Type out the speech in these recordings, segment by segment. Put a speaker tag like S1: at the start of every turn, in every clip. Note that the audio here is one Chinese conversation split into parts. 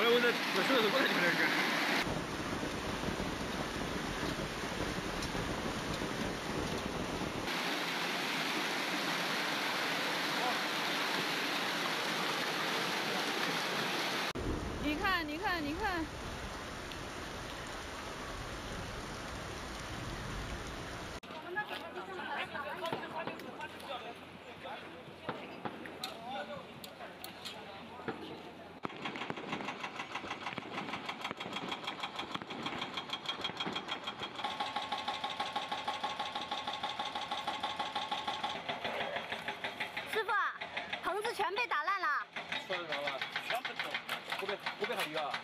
S1: 我这做手术过来就那个。
S2: 你看，你看，你看。
S3: 师傅，棚子全被打烂了。
S1: 说的啥吧？全不通，不被他啊。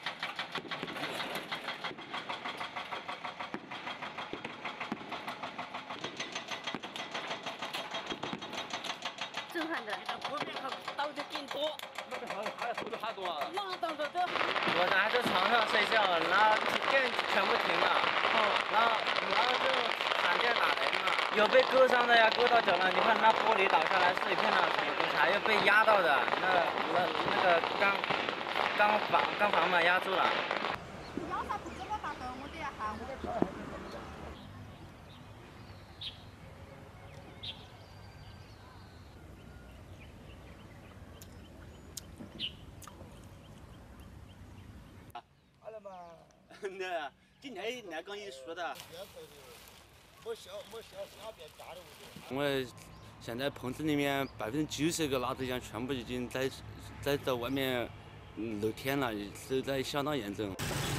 S3: 震撼的。
S4: 后面可倒的更多。
S1: 那个还偷的还多。
S4: 那等着的。
S5: 我还在床上睡觉，然后电全部停了，然后就闪电打雷嘛，有被割伤的呀，割到脚了。你看那玻璃倒下来碎片了，什么东西，还有被压到的，那个钢房嘛压住了。
S3: 要啥不怎么发生，我得喊我。
S4: 那今天来讲一说的。
S6: 我现在棚子里面90%个垃圾箱全部已经在外面露天了，是在相当严重。